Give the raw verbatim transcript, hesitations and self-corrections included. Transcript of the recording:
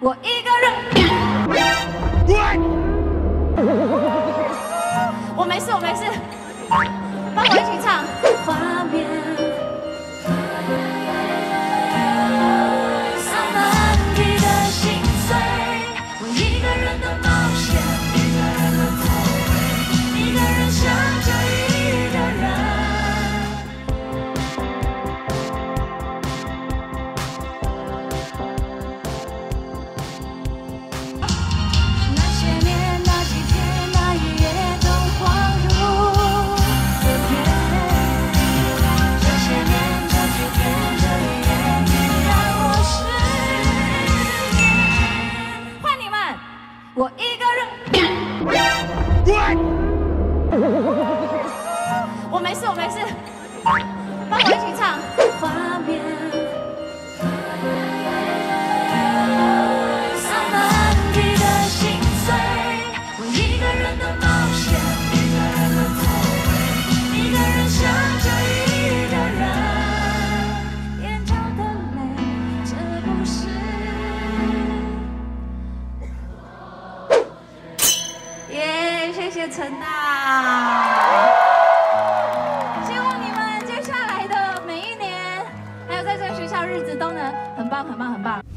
我一个人。我没事，我没事，帮我一起唱。画面，洒满地的心碎，我一个人的冒险，一个人的错位，一个人想着一个人。 我一个人，我没事，我没事，帮我一起唱。画面，洒满地的心碎，我一个人的冒险，一个人的错位，一个人想着一个人，眼角的泪，这不是。 耶，谢谢陈大，希望你们接下来的每一年，还有在这个学校日子都能很棒、很棒、很棒。